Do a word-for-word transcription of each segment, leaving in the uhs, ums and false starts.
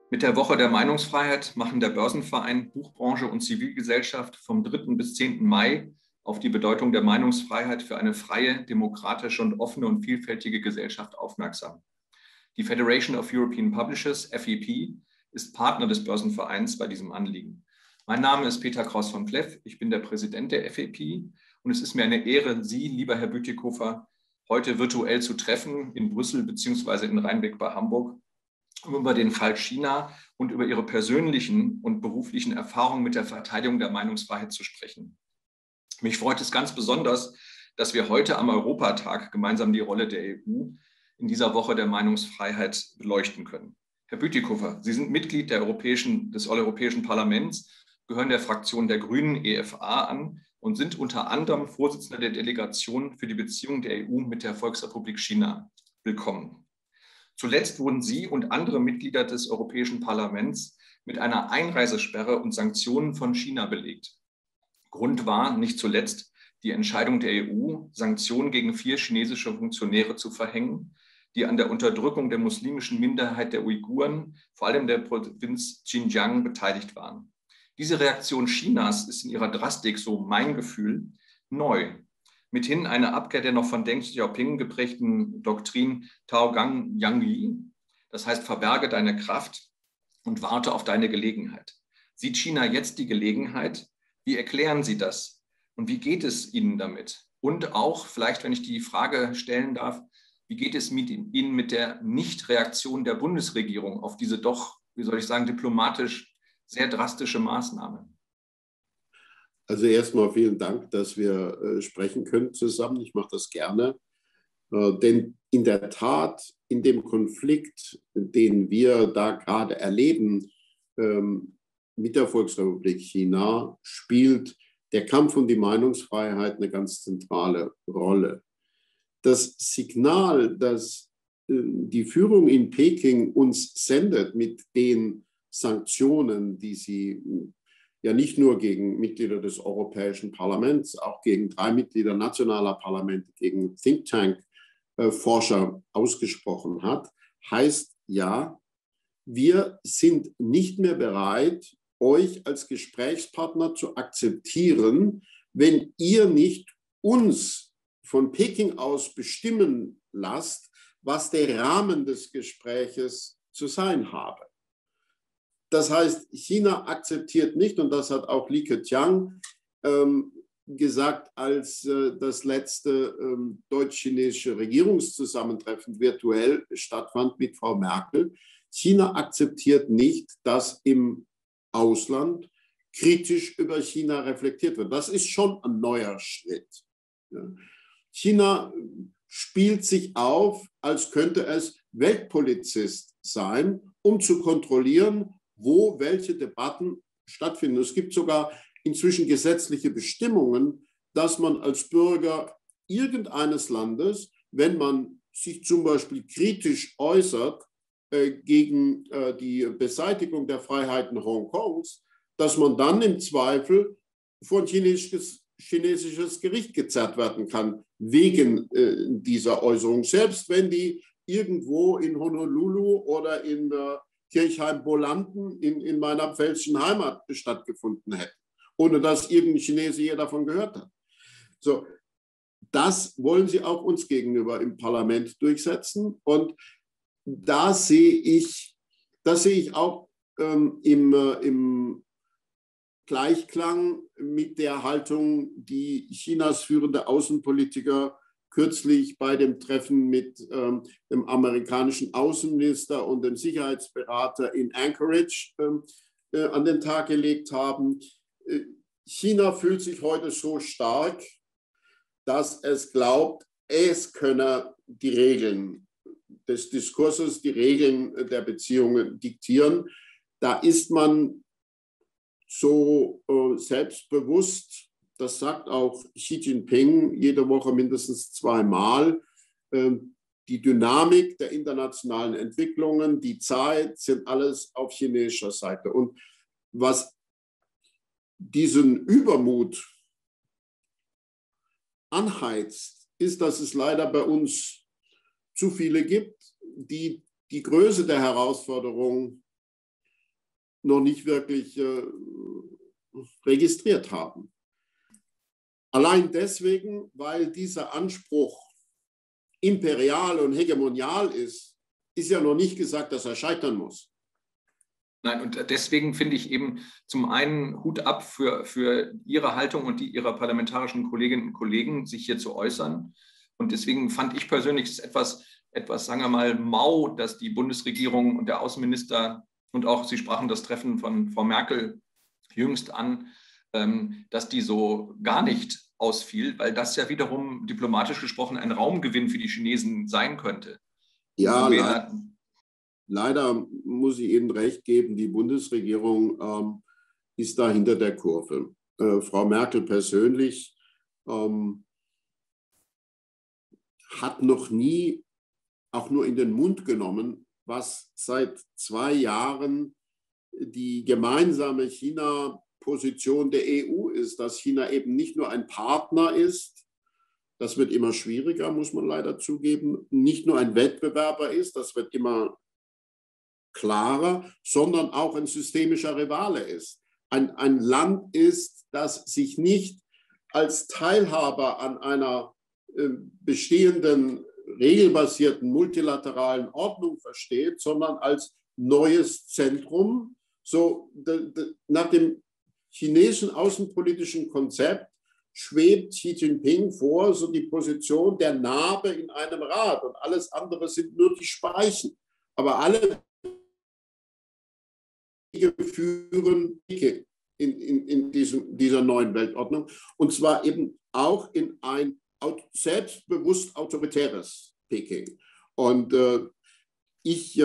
Mit der Woche der Meinungsfreiheit machen der Börsenverein, Buchbranche und Zivilgesellschaft vom dritten bis zehnten Mai auf die Bedeutung der Meinungsfreiheit für eine freie, demokratische und offene und vielfältige Gesellschaft aufmerksam. Die Federation of European Publishers, F E P, ist Partner des Börsenvereins bei diesem Anliegen. Mein Name ist Peter Kraus von Cleff, ich bin der Präsident der F E P und es ist mir eine Ehre, Sie, lieber Herr Bütikofer, heute virtuell zu treffen in Brüssel bzw. in Rheinbeck bei Hamburg, um über den Fall China und über Ihre persönlichen und beruflichen Erfahrungen mit der Verteidigung der Meinungsfreiheit zu sprechen. Mich freut es ganz besonders, dass wir heute am Europatag gemeinsam die Rolle der E U in dieser Woche der Meinungsfreiheit beleuchten können. Herr Bütikofer, Sie sind Mitglied der Europäischen, des Europäischen Parlaments, gehören der Fraktion der Grünen E F A an und sind unter anderem Vorsitzender der Delegation für die Beziehungen der E U mit der Volksrepublik China. Willkommen. Zuletzt wurden Sie und andere Mitglieder des Europäischen Parlaments mit einer Einreisesperre und Sanktionen von China belegt. Grund war nicht zuletzt die Entscheidung der E U, Sanktionen gegen vier chinesische Funktionäre zu verhängen, die an der Unterdrückung der muslimischen Minderheit der Uiguren, vor allem der Provinz Xinjiang, beteiligt waren. Diese Reaktion Chinas ist in ihrer Drastik, so mein Gefühl, neu. Mithin eine Abkehr der noch von Deng Xiaoping geprägten Doktrin Tao Gang Yang, das heißt, verberge deine Kraft und warte auf deine Gelegenheit. Sieht China jetzt die Gelegenheit? Wie erklären Sie das? Und wie geht es Ihnen damit? Und auch, vielleicht, wenn ich die Frage stellen darf, wie geht es mit Ihnen mit der Nichtreaktion der Bundesregierung auf diese doch, wie soll ich sagen, diplomatisch sehr drastische Maßnahme? Also erstmal vielen Dank, dass wir äh, sprechen können zusammen. Ich mache das gerne. Äh, denn in der Tat, in dem Konflikt, den wir da gerade erleben ähm, mit der Volksrepublik China, spielt der Kampf um die Meinungsfreiheit eine ganz zentrale Rolle. Das Signal, das äh, die Führung in Peking uns sendet mit den Sanktionen, die sie ja nicht nur gegen Mitglieder des Europäischen Parlaments, auch gegen drei Mitglieder nationaler Parlamente, gegen Think Tank-Forscher ausgesprochen hat, heißt ja, wir sind nicht mehr bereit, euch als Gesprächspartner zu akzeptieren, wenn ihr nicht uns von Peking aus bestimmen lasst, was der Rahmen des Gespräches zu sein habe. Das heißt, China akzeptiert nicht, und das hat auch Li Keqiang ähm, gesagt, als äh, das letzte ähm, deutsch-chinesische Regierungszusammentreffen virtuell stattfand mit Frau Merkel. China akzeptiert nicht, dass im Ausland kritisch über China reflektiert wird. Das ist schon ein neuer Schritt. Ja. China spielt sich auf, als könnte es Weltpolizist sein, um zu kontrollieren, wo welche Debatten stattfinden. Es gibt sogar inzwischen gesetzliche Bestimmungen, dass man als Bürger irgendeines Landes, wenn man sich zum Beispiel kritisch äußert äh, gegen äh, die Beseitigung der Freiheiten Hongkongs, dass man dann im Zweifel vor ein chinesisches, chinesisches Gericht gezerrt werden kann, wegen äh, dieser Äußerung, selbst wenn die irgendwo in Honolulu oder in äh, Kirchheim-Bolanden in, in meiner pfälzischen Heimat stattgefunden hätte, ohne dass irgendein Chinese je davon gehört hat. So, das wollen sie auch uns gegenüber im Parlament durchsetzen. Und da sehe ich, das sehe ich auch ähm, im, äh, im Gleichklang mit der Haltung, die Chinas führende Außenpolitiker kürzlich bei dem Treffen mit ähm, dem amerikanischen Außenminister und dem Sicherheitsberater in Anchorage ähm, äh, an den Tag gelegt haben. Äh, China fühlt sich heute so stark, dass es glaubt, es könne die Regeln des Diskurses, die Regeln der Beziehungen diktieren. Da ist man so äh, selbstbewusst. Das sagt auch Xi Jinping jede Woche mindestens zweimal. Die Dynamik der internationalen Entwicklungen, die Zeit sind alles auf chinesischer Seite. Und was diesen Übermut anheizt, ist, dass es leider bei uns zu viele gibt, die die Größe der Herausforderung noch nicht wirklich äh, registriert haben. Allein deswegen, weil dieser Anspruch imperial und hegemonial ist, ist ja noch nicht gesagt, dass er scheitern muss. Nein, und deswegen finde ich eben zum einen Hut ab für, für Ihre Haltung und die Ihrer parlamentarischen Kolleginnen und Kollegen, sich hier zu äußern. Und deswegen fand ich persönlich es etwas, etwas, sagen wir mal, mau, dass die Bundesregierung und der Außenminister und auch, Sie sprachen das Treffen von Frau Merkel jüngst an, dass die so gar nicht ausfiel, weil das ja wiederum diplomatisch gesprochen ein Raumgewinn für die Chinesen sein könnte. Ja, leider, leider muss ich Ihnen recht geben, die Bundesregierung ähm, ist da hinter der Kurve. Äh, Frau Merkel persönlich ähm, hat noch nie auch nur in den Mund genommen, was seit zwei Jahren die gemeinsame China-Position der E U ist, dass China eben nicht nur ein Partner ist, das wird immer schwieriger, muss man leider zugeben, nicht nur ein Wettbewerber ist, das wird immer klarer, sondern auch ein systemischer Rivale ist. Ein, ein Land ist, das sich nicht als Teilhaber an einer äh, bestehenden, regelbasierten, multilateralen Ordnung versteht, sondern als neues Zentrum. So, de, de, nach dem chinesischen außenpolitischen Konzept schwebt Xi Jinping vor, so die Position der Narbe in einem Rad, und alles andere sind nur die Speichen. Aber alle Wege führen in, in, in diesem, dieser neuen Weltordnung, und zwar eben auch in ein selbstbewusst autoritäres Peking. Und äh, ich äh,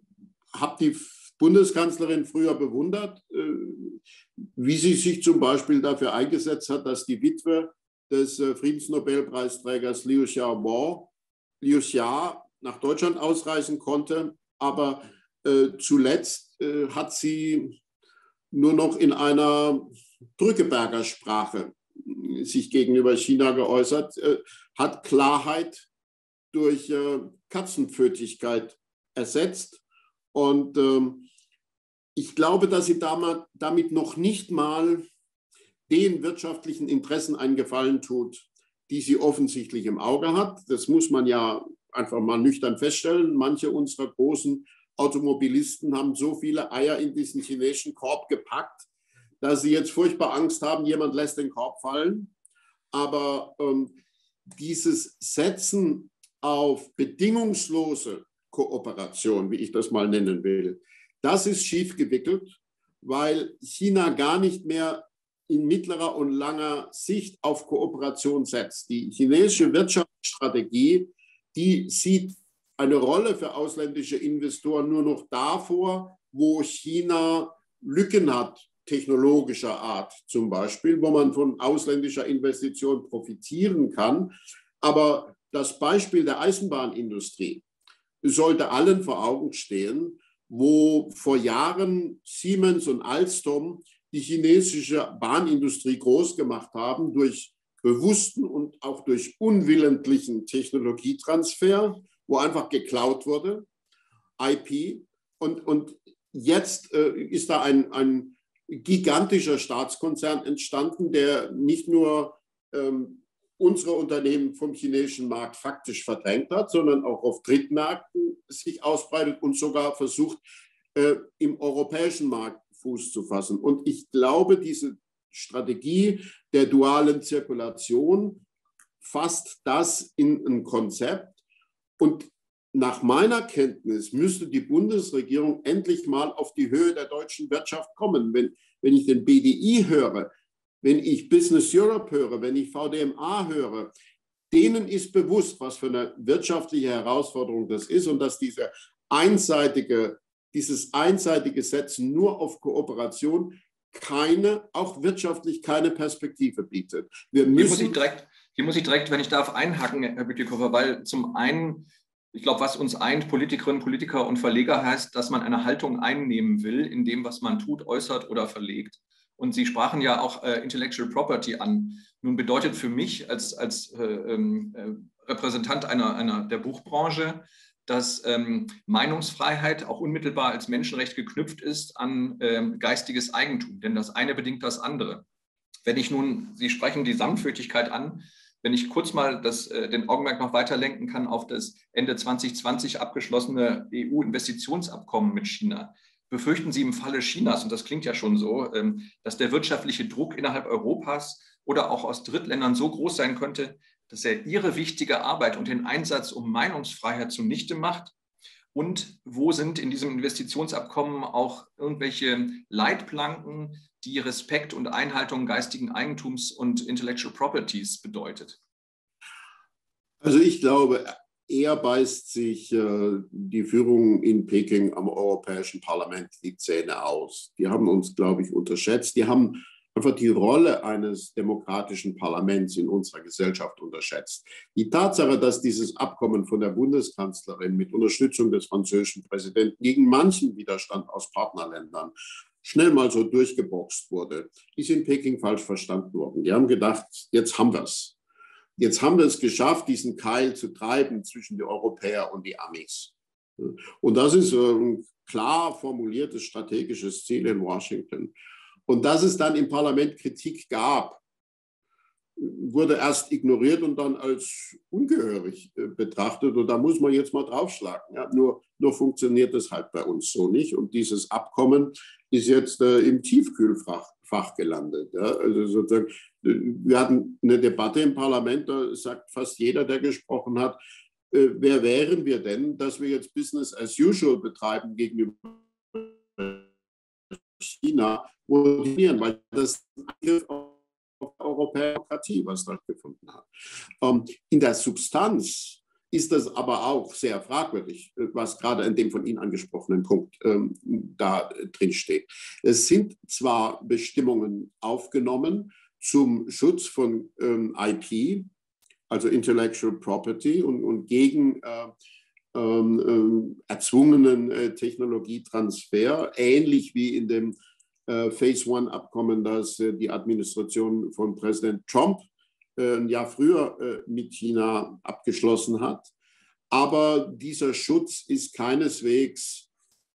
habe die Bundeskanzlerin früher bewundert, äh, wie sie sich zum Beispiel dafür eingesetzt hat, dass die Witwe des äh, Friedensnobelpreisträgers Liu Xiaobo, Liu Xia, nach Deutschland ausreisen konnte. Aber äh, zuletzt äh, hat sie nur noch in einer Drückeberger Sprache sich gegenüber China geäußert, äh, hat Klarheit durch äh, Katzenpfötlichkeit ersetzt. Und ähm, ich glaube, dass sie damit noch nicht mal den wirtschaftlichen Interessen einen Gefallen tut, die sie offensichtlich im Auge hat. Das muss man ja einfach mal nüchtern feststellen. Manche unserer großen Automobilisten haben so viele Eier in diesen chinesischen Korb gepackt, dass sie jetzt furchtbar Angst haben, jemand lässt den Korb fallen. Aber ähm, dieses Setzen auf bedingungslose Kooperation, wie ich das mal nennen will, das ist schief gewickelt, weil China gar nicht mehr in mittlerer und langer Sicht auf Kooperation setzt. Die chinesische Wirtschaftsstrategie, die sieht eine Rolle für ausländische Investoren nur noch davor, wo China Lücken hat, technologischer Art zum Beispiel, wo man von ausländischer Investition profitieren kann. Aber das Beispiel der Eisenbahnindustrie sollte allen vor Augen stehen, wo vor Jahren Siemens und Alstom die chinesische Bahnindustrie groß gemacht haben durch bewussten und auch durch unwillentlichen Technologietransfer, wo einfach geklaut wurde, I P. Und, und jetzt äh, ist da ein, ein gigantischer Staatskonzern entstanden, der nicht nur ähm, unsere Unternehmen vom chinesischen Markt faktisch verdrängt hat, sondern auch auf Drittmärkten sich ausbreitet und sogar versucht, äh, im europäischen Markt Fuß zu fassen. Und ich glaube, diese Strategie der dualen Zirkulation fasst das in ein Konzept. Und nach meiner Kenntnis müsste die Bundesregierung endlich mal auf die Höhe der deutschen Wirtschaft kommen. Wenn, wenn ich den B D I höre, wenn ich Business Europe höre, wenn ich V D M A höre, denen ist bewusst, was für eine wirtschaftliche Herausforderung das ist und dass diese einseitige, dieses einseitige Setzen nur auf Kooperation keine, auch wirtschaftlich keine Perspektive bietet. Wir müssen hier, muss ich direkt, hier muss ich direkt, wenn ich darf, einhaken, Herr Bütikofer, weil zum einen, ich glaube, was uns eint, Politikerinnen, Politiker und Verleger, heißt, dass man eine Haltung einnehmen will in dem, was man tut, äußert oder verlegt. Und Sie sprachen ja auch äh, Intellectual Property an. Nun bedeutet für mich als, als äh, äh, Repräsentant einer, einer der Buchbranche, dass ähm, Meinungsfreiheit auch unmittelbar als Menschenrecht geknüpft ist an ähm, geistiges Eigentum, denn das eine bedingt das andere. Wenn ich nun, Sie sprechen die Sanftmütigkeit an, wenn ich kurz mal das, äh, den Augenmerk noch weiter lenken kann auf das Ende zwanzig zwanzig abgeschlossene E U-Investitionsabkommen mit China, befürchten Sie im Falle Chinas, und das klingt ja schon so, ähm, dass der wirtschaftliche Druck innerhalb Europas oder auch aus Drittländern so groß sein könnte, dass er ihre wichtige Arbeit und den Einsatz um Meinungsfreiheit zunichte macht? Und wo sind in diesem Investitionsabkommen auch irgendwelche Leitplanken, die Respekt und Einhaltung geistigen Eigentums und Intellectual Properties bedeutet? Also ich glaube, eher beißt sich äh, die Führung in Peking am Europäischen Parlament die Zähne aus. Die haben uns, glaube ich, unterschätzt. Die haben einfach die Rolle eines demokratischen Parlaments in unserer Gesellschaft unterschätzt. Die Tatsache, dass dieses Abkommen von der Bundeskanzlerin mit Unterstützung des französischen Präsidenten gegen manchen Widerstand aus Partnerländern schnell mal so durchgeboxt wurde, ist in Peking falsch verstanden worden. Die haben gedacht, jetzt haben wir es. Jetzt haben wir es geschafft, diesen Keil zu treiben zwischen die Europäer und die Amis. Und das ist ein klar formuliertes strategisches Ziel in Washington. Und dass es dann im Parlament Kritik gab, wurde erst ignoriert und dann als ungehörig betrachtet. Und da muss man jetzt mal draufschlagen. Ja, nur, nur funktioniert das halt bei uns so nicht. Und dieses Abkommen ist jetzt äh, im Tiefkühlfach Fach gelandet. Ja. Also sozusagen, wir hatten eine Debatte im Parlament, da sagt fast jeder, der gesprochen hat, äh, wer wären wir denn, dass wir jetzt Business as usual betreiben gegenüber China, weil das ein Angriff auf europäische Demokratie, was dort gefunden hat. Ähm, in der Substanz ist das aber auch sehr fragwürdig, was gerade in dem von Ihnen angesprochenen Punkt ähm, da drin steht. Es sind zwar Bestimmungen aufgenommen zum Schutz von ähm, I P, also Intellectual Property, und, und gegen äh, ähm, erzwungenen äh, Technologietransfer, ähnlich wie in dem äh, Phase-One-Abkommen, das äh, die Administration von Präsident Trump äh, ein Jahr früher äh, mit China abgeschlossen hat. Aber dieser Schutz ist keineswegs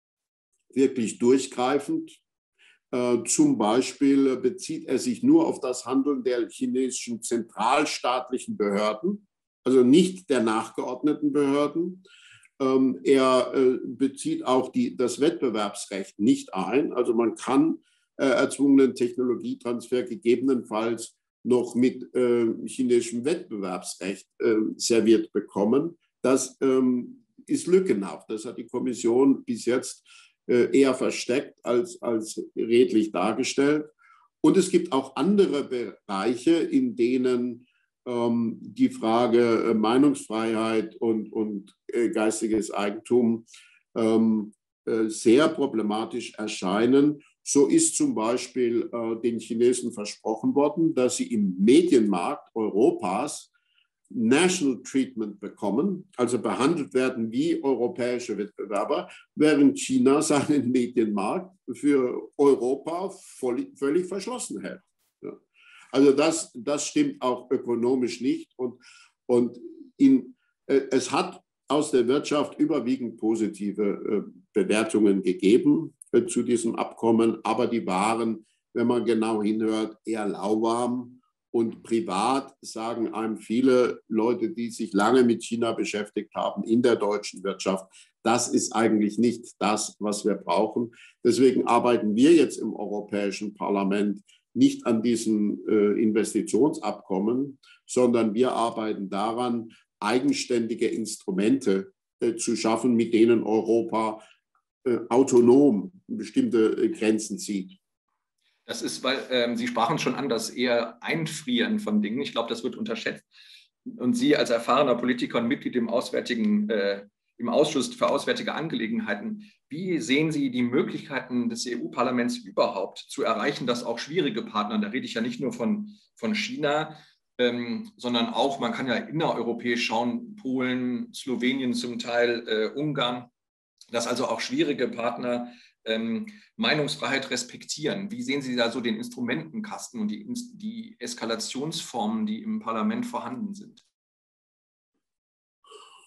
wirklich durchgreifend. Äh, zum Beispiel bezieht er sich nur auf das Handeln der chinesischen zentralstaatlichen Behörden, also nicht der nachgeordneten Behörden. Ähm, er äh, bezieht auch die, das Wettbewerbsrecht nicht ein. Also man kann äh, erzwungenen Technologietransfer gegebenenfalls noch mit äh, chinesischem Wettbewerbsrecht äh, serviert bekommen. Das ähm, ist lückenhaft. Das hat die Kommission bis jetzt äh, eher versteckt als, als redlich dargestellt. Und es gibt auch andere Bereiche, in denen ähm, die Frage äh, Meinungsfreiheit und, und äh, geistiges Eigentum ähm, äh, sehr problematisch erscheinen. So ist zum Beispiel äh, den Chinesen versprochen worden, dass sie im Medienmarkt Europas National Treatment bekommen, also behandelt werden wie europäische Wettbewerber, während China seinen Medienmarkt für Europa voll, völlig verschlossen hält. Ja. Also das, das stimmt auch ökonomisch nicht. Und, und in, äh, es hat aus der Wirtschaft überwiegend positive äh, Bewertungen gegeben äh, zu diesem Abkommen, aber die waren, wenn man genau hinhört, eher lauwarm. Und privat sagen einem viele Leute, die sich lange mit China beschäftigt haben, in der deutschen Wirtschaft, das ist eigentlich nicht das, was wir brauchen. Deswegen arbeiten wir jetzt im Europäischen Parlament nicht an diesem äh, Investitionsabkommen, sondern wir arbeiten daran, eigenständige Instrumente äh, zu schaffen, mit denen Europa äh, autonom bestimmte äh, Grenzen zieht. Das ist, weil ähm, Sie sprachen schon an, das eher Einfrieren von Dingen. Ich glaube, das wird unterschätzt. Und Sie als erfahrener Politiker und Mitglied im, Auswärtigen, äh, im Ausschuss für Auswärtige Angelegenheiten, wie sehen Sie die Möglichkeiten des E U-Parlaments überhaupt zu erreichen, dass auch schwierige Partner, da rede ich ja nicht nur von, von China, ähm, sondern auch, man kann ja innereuropäisch schauen, Polen, Slowenien zum Teil, äh, Ungarn, dass also auch schwierige Partner Ähm, Meinungsfreiheit respektieren. Wie sehen Sie da so den Instrumentenkasten und die, die Eskalationsformen, die im Parlament vorhanden sind?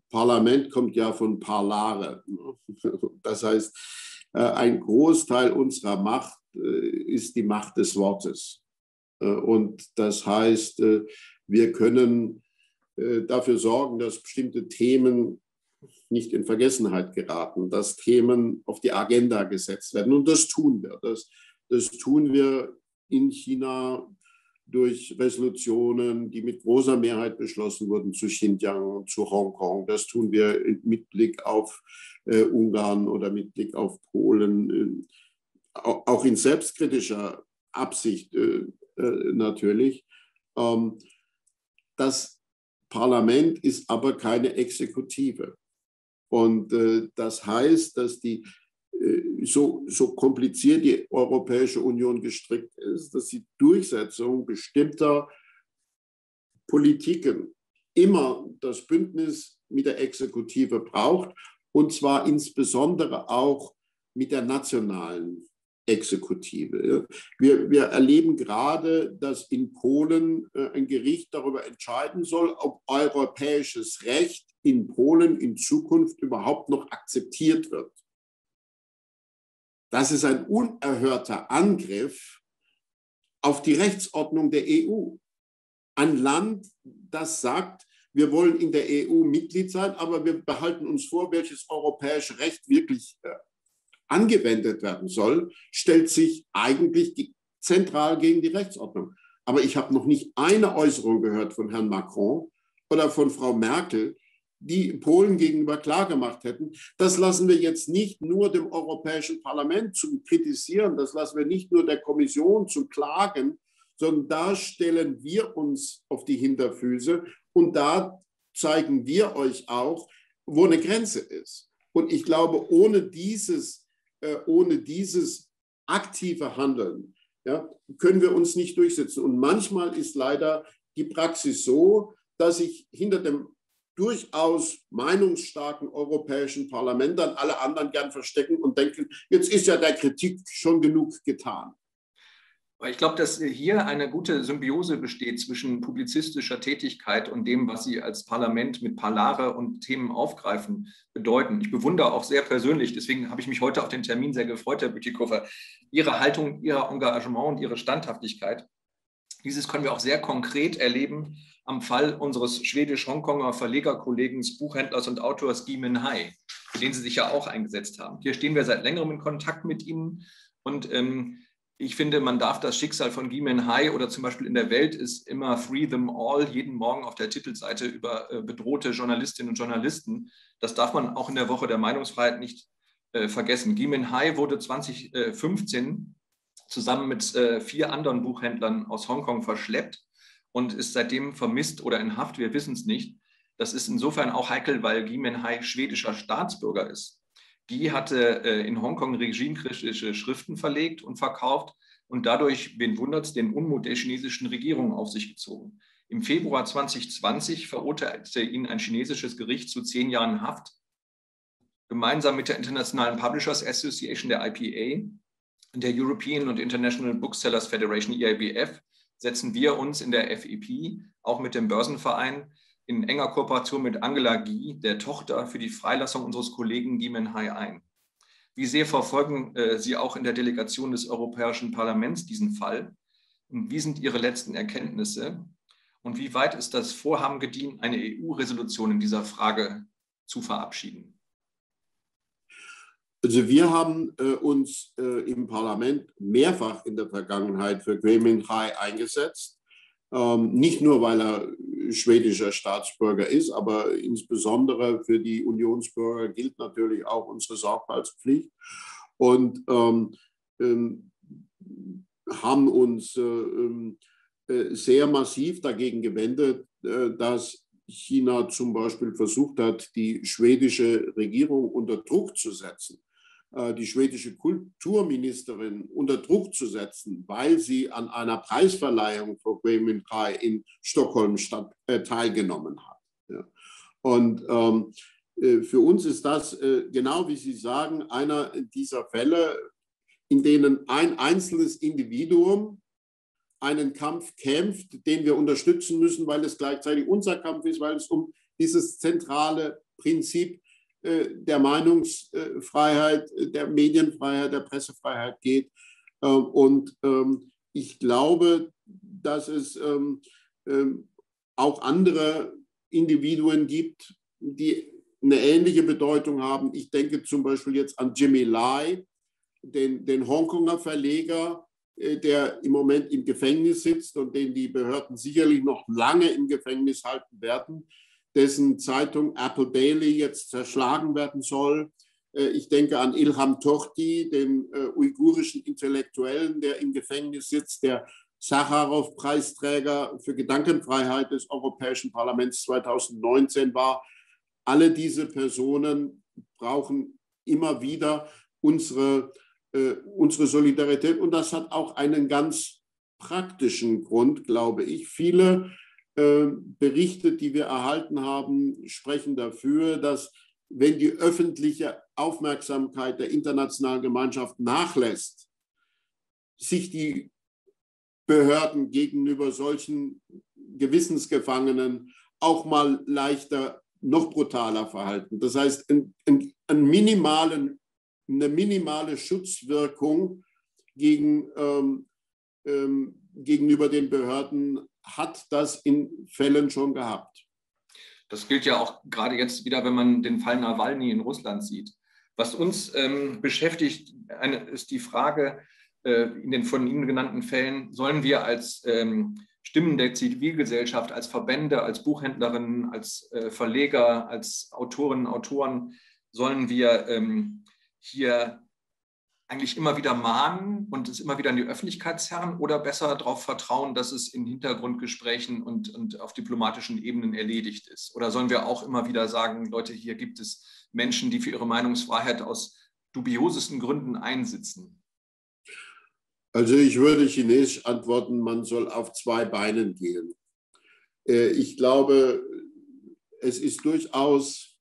Parlament kommt ja von parlare. Das heißt, ein Großteil unserer Macht ist die Macht des Wortes. Und das heißt, wir können dafür sorgen, dass bestimmte Themen nicht in Vergessenheit geraten, dass Themen auf die Agenda gesetzt werden. Und das tun wir. Das, das tun wir in China durch Resolutionen, die mit großer Mehrheit beschlossen wurden zu Xinjiang, zu Hongkong. Das tun wir mit Blick auf äh, Ungarn oder mit Blick auf Polen, äh, auch in selbstkritischer Absicht äh, äh, natürlich. Ähm, das Parlament ist aber keine Exekutive. Und äh, das heißt, dass die So, so kompliziert die Europäische Union gestrickt ist, dass die Durchsetzung bestimmter Politiken immer das Bündnis mit der Exekutive braucht, und zwar insbesondere auch mit der nationalen Exekutive. Wir, wir erleben gerade, dass in Polen ein Gericht darüber entscheiden soll, ob europäisches Recht in Polen in Zukunft überhaupt noch akzeptiert wird. Das ist ein unerhörter Angriff auf die Rechtsordnung der E U. Ein Land, das sagt, wir wollen in der E U Mitglied sein, aber wir behalten uns vor, welches europäische Recht wirklich äh, angewendet werden soll, stellt sich eigentlich zentral gegen die Rechtsordnung. Aber ich habe noch nicht eine Äußerung gehört von Herrn Macron oder von Frau Merkel, die Polen gegenüber klargemacht hätten, das lassen wir jetzt nicht nur dem Europäischen Parlament zum Kritisieren, das lassen wir nicht nur der Kommission zum Klagen, sondern da stellen wir uns auf die Hinterfüße und da zeigen wir euch auch, wo eine Grenze ist. Und ich glaube, ohne dieses, äh, ohne dieses aktive Handeln, ja, können wir uns nicht durchsetzen. Und manchmal ist leider die Praxis so, dass sich hinter dem durchaus meinungsstarken Europäischen Parlament dann alle anderen gern verstecken und denken, jetzt ist ja der Kritik schon genug getan. Ich glaube, dass hier eine gute Symbiose besteht zwischen publizistischer Tätigkeit und dem, was Sie als Parlament mit Parlare und Themen aufgreifen, bedeuten. Ich bewundere auch sehr persönlich, deswegen habe ich mich heute auf den Termin sehr gefreut, Herr Bütikofer, Ihre Haltung, Ihr Engagement und Ihre Standhaftigkeit. Dieses können wir auch sehr konkret erleben am Fall unseres schwedisch-Hongkonger Verlegerkollegen, Buchhändlers und Autors Gui Minhai, für den Sie sich ja auch eingesetzt haben. Hier stehen wir seit längerem in Kontakt mit Ihnen und ähm, ich finde, man darf das Schicksal von Gui Minhai oder zum Beispiel in der Welt ist immer Free Them All, jeden Morgen auf der Titelseite über äh, bedrohte Journalistinnen und Journalisten. Das darf man auch in der Woche der Meinungsfreiheit nicht äh, vergessen. Gui Minhai wurde zweitausendfünfzehn zusammen mit äh, vier anderen Buchhändlern aus Hongkong verschleppt und ist seitdem vermisst oder in Haft, wir wissen es nicht. Das ist insofern auch heikel, weil Gui Minhai schwedischer Staatsbürger ist. Gui hatte äh, in Hongkong regimekritische Schriften verlegt und verkauft und dadurch, wen wundert es, den Unmut der chinesischen Regierung auf sich gezogen. Im Februar zweitausendzwanzig verurteilte ihn ein chinesisches Gericht zu zehn Jahren Haft, gemeinsam mit der Internationalen Publishers Association, der I P A, der European und International Booksellers Federation, E I B F, setzen wir uns in der F E P, auch mit dem Börsenverein, in enger Kooperation mit Angela Gui, der Tochter, für die Freilassung unseres Kollegen Gui Minhai ein. Wie sehr verfolgen äh, Sie auch in der Delegation des Europäischen Parlaments diesen Fall? Und wie sind Ihre letzten Erkenntnisse? Und wie weit ist das Vorhaben gediehen, eine E U-Resolution in dieser Frage zu verabschieden? Also wir haben äh, uns äh, im Parlament mehrfach in der Vergangenheit für Gui Minhai eingesetzt. Ähm, nicht nur, weil er schwedischer Staatsbürger ist, aber insbesondere für die Unionsbürger gilt natürlich auch unsere Sorgfaltspflicht. Und ähm, ähm, haben uns äh, äh, sehr massiv dagegen gewendet, äh, dass China zum Beispiel versucht hat, die schwedische Regierung unter Druck zu setzen, die schwedische Kulturministerin unter Druck zu setzen, weil sie an einer Preisverleihung für Gui Minhai in Stockholm statt, äh, teilgenommen hat. Ja. Und ähm, für uns ist das, äh, genau wie Sie sagen, einer dieser Fälle, in denen ein einzelnes Individuum einen Kampf kämpft, den wir unterstützen müssen, weil es gleichzeitig unser Kampf ist, weil es um dieses zentrale Prinzip der Meinungsfreiheit, der Medienfreiheit, der Pressefreiheit geht. Und ich glaube, dass es auch andere Individuen gibt, die eine ähnliche Bedeutung haben. Ich denke zum Beispiel jetzt an Jimmy Lai, den, den Hongkonger Verleger, der im Moment im Gefängnis sitzt und den die Behörden sicherlich noch lange im Gefängnis halten werden, dessen Zeitung Apple Daily jetzt zerschlagen werden soll. Ich denke an Ilham Tohti, den uigurischen Intellektuellen, der im Gefängnis sitzt, der Sacharow-Preisträger für Gedankenfreiheit des Europäischen Parlaments zweitausendneunzehn war. Alle diese Personen brauchen immer wieder unsere, äh, unsere Solidarität. Und das hat auch einen ganz praktischen Grund, glaube ich. Viele äh, Berichte, die wir erhalten haben, sprechen dafür, dass wenn die öffentliche Aufmerksamkeit der internationalen Gemeinschaft nachlässt, sich die Behörden gegenüber solchen Gewissensgefangenen auch mal leichter, noch brutaler verhalten. Das heißt, ein, ein, ein minimalen, eine minimale Schutzwirkung gegen, ähm, ähm, gegenüber den Behörden hat das in Fällen schon gehabt. Das gilt ja auch gerade jetzt wieder, wenn man den Fall Nawalny in Russland sieht. Was uns ähm, beschäftigt, eine, ist die Frage, äh, in den von Ihnen genannten Fällen, sollen wir als ähm, Stimmen der Zivilgesellschaft, als Verbände, als Buchhändlerinnen, als äh, Verleger, als Autorinnen, Autoren, sollen wir ähm, hier eigentlich immer wieder mahnen und es immer wieder in die Öffentlichkeit zerren oder besser darauf vertrauen, dass es in Hintergrundgesprächen und, und auf diplomatischen Ebenen erledigt ist? Oder sollen wir auch immer wieder sagen, Leute, hier gibt es Menschen, die für ihre Meinungsfreiheit aus dubiosesten Gründen einsitzen? Also ich würde chinesisch antworten, man soll auf zwei Beinen gehen. Ich glaube, es ist durchaus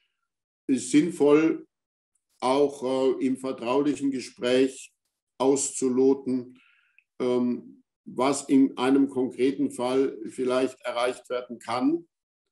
sinnvoll, auch äh, im vertraulichen Gespräch auszuloten, ähm, was in einem konkreten Fall vielleicht erreicht werden kann.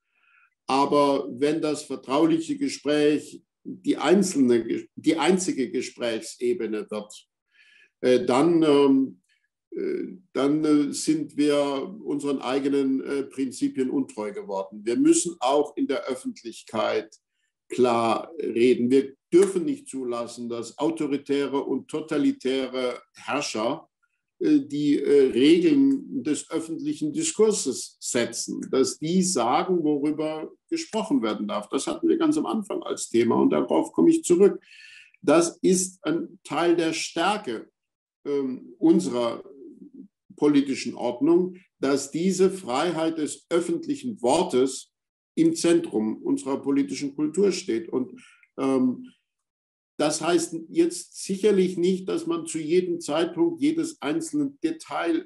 Aber wenn das vertrauliche Gespräch die, einzelne, die einzige Gesprächsebene wird, äh, dann, ähm, äh, dann äh, sind wir unseren eigenen äh, Prinzipien untreu geworden. Wir müssen auch in der Öffentlichkeit klar reden. Wir dürfen nicht zulassen, dass autoritäre und totalitäre Herrscher äh, die äh, Regeln des öffentlichen Diskurses setzen, dass die sagen, worüber gesprochen werden darf. Das hatten wir ganz am Anfang als Thema und darauf komme ich zurück. Das ist ein Teil der Stärke äh, unserer politischen Ordnung, dass diese Freiheit des öffentlichen Wortes im Zentrum unserer politischen Kultur steht. Und ähm, das heißt jetzt sicherlich nicht, dass man zu jedem Zeitpunkt jedes einzelne Detail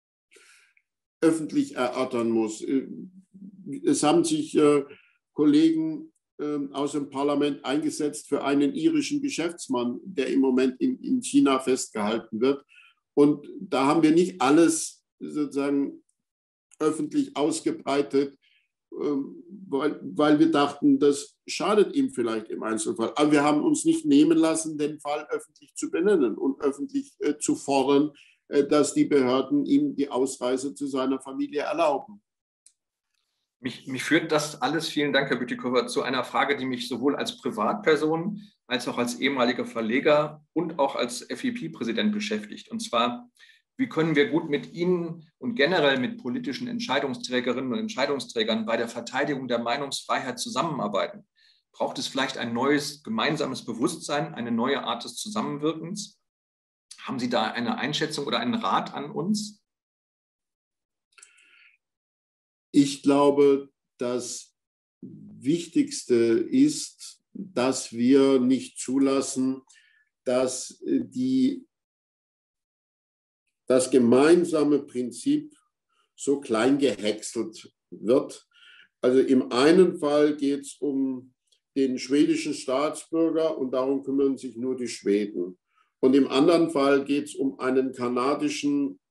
öffentlich erörtern muss. Es haben sich äh, Kollegen äh, aus dem Parlament eingesetzt für einen irischen Geschäftsmann, der im Moment in, in China festgehalten wird. Und da haben wir nicht alles sozusagen öffentlich ausgebreitet, Weil, weil wir dachten, das schadet ihm vielleicht im Einzelfall. Aber wir haben uns nicht nehmen lassen, den Fall öffentlich zu benennen und öffentlich äh, zu fordern, äh, dass die Behörden ihm die Ausreise zu seiner Familie erlauben. Mich, mich führt das alles, vielen Dank, Herr Bütikofer, zu einer Frage, die mich sowohl als Privatperson als auch als ehemaliger Verleger und auch als F E P Präsident beschäftigt. Und zwar, wie können wir gut mit Ihnen und generell mit politischen Entscheidungsträgerinnen und Entscheidungsträgern bei der Verteidigung der Meinungsfreiheit zusammenarbeiten? Braucht es vielleicht ein neues gemeinsames Bewusstsein, eine neue Art des Zusammenwirkens? Haben Sie da eine Einschätzung oder einen Rat an uns? Ich glaube, das Wichtigste ist, dass wir nicht zulassen, dass die das gemeinsame Prinzip so klein gehäckselt wird. Also im einen Fall geht es um den schwedischen Staatsbürger und darum kümmern sich nur die Schweden. Und im anderen Fall geht es um einen kanadischen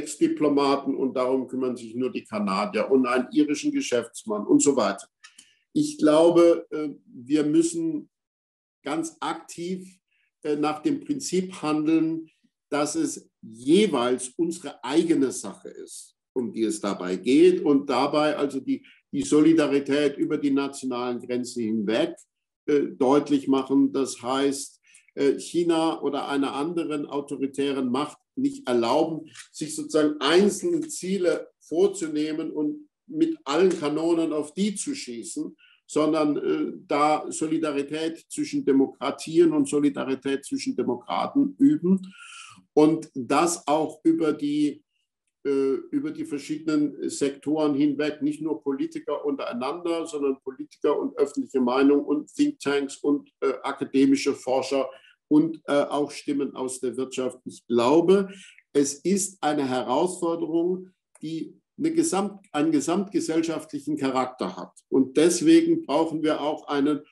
Ex-Diplomaten und darum kümmern sich nur die Kanadier und einen irischen Geschäftsmann und so weiter. Ich glaube, wir müssen ganz aktiv nach dem Prinzip handeln, dass es jeweils unsere eigene Sache ist, um die es dabei geht und dabei also die, die Solidarität über die nationalen Grenzen hinweg äh, deutlich machen. Das heißt, äh, China oder einer anderen autoritären Macht nicht erlauben, sich sozusagen einzelne Ziele vorzunehmen und mit allen Kanonen auf die zu schießen, sondern äh, da Solidarität zwischen Demokratien und Solidarität zwischen Demokraten üben und das auch über die, äh, über die verschiedenen Sektoren hinweg, nicht nur Politiker untereinander, sondern Politiker und öffentliche Meinung und Thinktanks und äh, akademische Forscher und äh, auch Stimmen aus der Wirtschaft. Ich glaube, es ist eine Herausforderung, die eine Gesamt, einen gesamtgesellschaftlichen Charakter hat. Und deswegen brauchen wir auch einen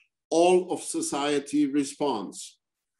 All-of-Society-Response.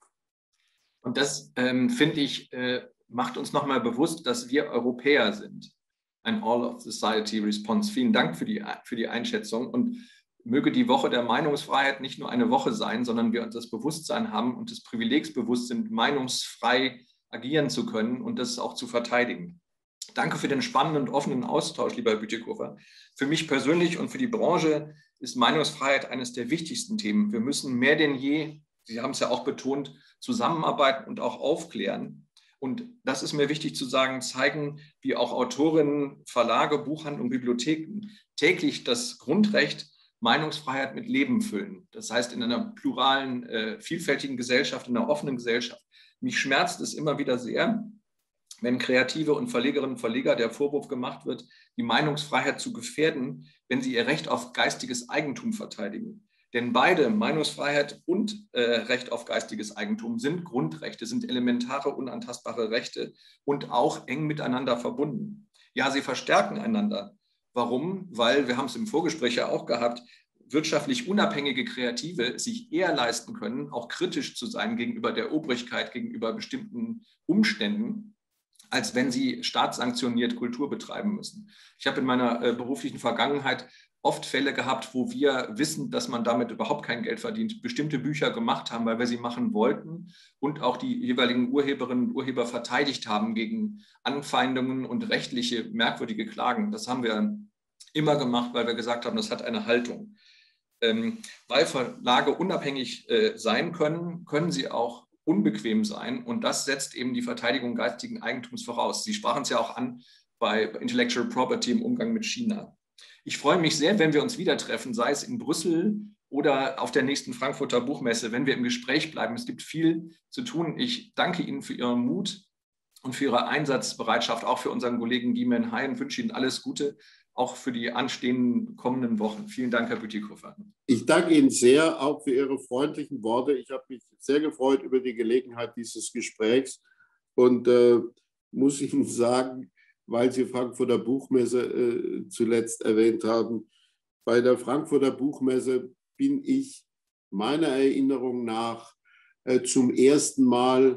Und das, ähm, finde ich, äh, macht uns nochmal bewusst, dass wir Europäer sind. Ein All-of-Society-Response. Vielen Dank für die, für die Einschätzung. Und möge die Woche der Meinungsfreiheit nicht nur eine Woche sein, sondern wir uns das Bewusstsein haben und das Privilegsbewusst sind, meinungsfrei agieren zu können und das auch zu verteidigen. Danke für den spannenden und offenen Austausch, lieber Herr Bütikofer. Für mich persönlich und für die Branche ist Meinungsfreiheit eines der wichtigsten Themen. Wir müssen mehr denn je, Sie haben es ja auch betont, zusammenarbeiten und auch aufklären. Und das ist mir wichtig zu sagen, zeigen, wie auch Autorinnen, Verlage, Buchhandlungen, Bibliotheken täglich das Grundrecht Meinungsfreiheit mit Leben füllen. Das heißt, in einer pluralen, äh, vielfältigen Gesellschaft, in einer offenen Gesellschaft. Mich schmerzt es immer wieder sehr, wenn Kreative und Verlegerinnen und Verleger der Vorwurf gemacht wird, die Meinungsfreiheit zu gefährden, wenn sie ihr Recht auf geistiges Eigentum verteidigen. Denn beide, Meinungsfreiheit und äh, Recht auf geistiges Eigentum, sind Grundrechte, sind elementare, unantastbare Rechte und auch eng miteinander verbunden. Ja, sie verstärken einander. Warum? Weil, wir haben es im Vorgespräch ja auch gehabt, wirtschaftlich unabhängige Kreative sich eher leisten können, auch kritisch zu sein gegenüber der Obrigkeit, gegenüber bestimmten Umständen, als wenn sie staatssanktioniert Kultur betreiben müssen. Ich habe in meiner äh, beruflichen Vergangenheit oft Fälle gehabt, wo wir wissen, dass man damit überhaupt kein Geld verdient, bestimmte Bücher gemacht haben, weil wir sie machen wollten und auch die jeweiligen Urheberinnen und Urheber verteidigt haben gegen Anfeindungen und rechtliche merkwürdige Klagen. Das haben wir immer gemacht, weil wir gesagt haben, das hat eine Haltung. Ähm, weil Verlage unabhängig äh, sein können, können sie auch unbequem sein und das setzt eben die Verteidigung geistigen Eigentums voraus. Sie sprachen es ja auch an bei Intellectual Property im Umgang mit China. Ich freue mich sehr, wenn wir uns wieder treffen, sei es in Brüssel oder auf der nächsten Frankfurter Buchmesse, wenn wir im Gespräch bleiben. Es gibt viel zu tun. Ich danke Ihnen für Ihren Mut und für Ihre Einsatzbereitschaft, auch für unseren Kollegen Gui Minhai und wünsche Ihnen alles Gute, auch für die anstehenden kommenden Wochen. Vielen Dank, Herr Bütikofer. Ich danke Ihnen sehr, auch für Ihre freundlichen Worte. Ich habe mich sehr gefreut über die Gelegenheit dieses Gesprächs und äh, muss Ihnen sagen, weil Sie Frankfurter Buchmesse äh, zuletzt erwähnt haben, bei der Frankfurter Buchmesse bin ich meiner Erinnerung nach äh, zum ersten Mal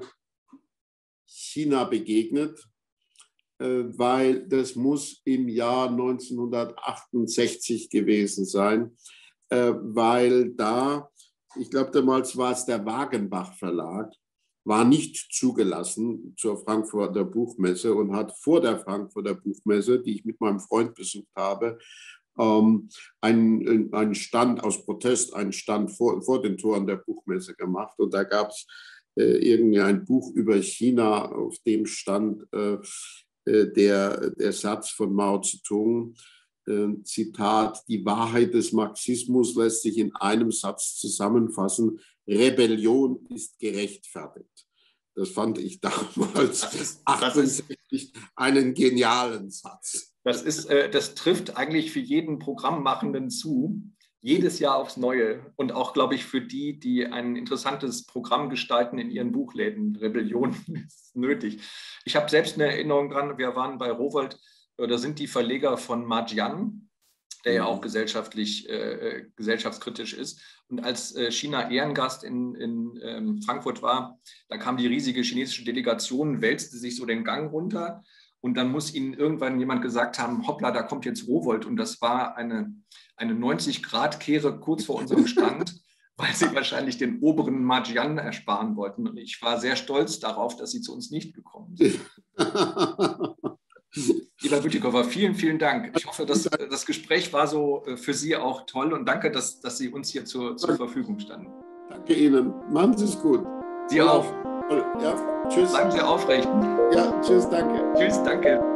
China begegnet, äh, weil das muss im Jahr neunzehnhundertachtundsechzig gewesen sein, äh, weil da, ich glaube damals war es der Wagenbach Verlag, war nicht zugelassen zur Frankfurter Buchmesse und hat vor der Frankfurter Buchmesse, die ich mit meinem Freund besucht habe, ähm, einen, einen Stand aus Protest, einen Stand vor, vor den Toren der Buchmesse gemacht. Und da gab es äh, irgendwie ein Buch über China, auf dem stand äh, der, der Satz von Mao Zedong, äh, Zitat, die Wahrheit des Marxismus lässt sich in einem Satz zusammenfassen, Rebellion ist gerechtfertigt. Das fand ich damals das ist, achtundsechzig das ist, einen genialen Satz. Das, ist, äh, das trifft eigentlich für jeden Programmmachenden zu, jedes Jahr aufs Neue und auch, glaube ich, für die, die ein interessantes Programm gestalten in ihren Buchläden. Rebellion ist nötig. Ich habe selbst eine Erinnerung dran, wir waren bei Rowohlt, da sind die Verleger von Marjian, der ja auch gesellschaftlich, äh, gesellschaftskritisch ist. Und als äh, China Ehrengast in, in ähm, Frankfurt war, da kam die riesige chinesische Delegation, wälzte sich so den Gang runter Und dann muss Ihnen irgendwann jemand gesagt haben, hoppla, da kommt jetzt Rowohlt. Und das war eine, eine neunzig Grad Kehre kurz vor unserem Stand, weil Sie wahrscheinlich den oberen Marjan ersparen wollten. Und ich war sehr stolz darauf, dass Sie zu uns nicht gekommen sind. Lieber Bütikofer, vielen, vielen Dank. Ich hoffe, dass das Gespräch war so für Sie auch toll und danke, dass, dass Sie uns hier zur, zur Verfügung standen. Danke Ihnen. Machen Sie es gut. Sie auch. Ja, tschüss. Bleiben Sie aufrecht. Ja, tschüss, danke. Tschüss, danke.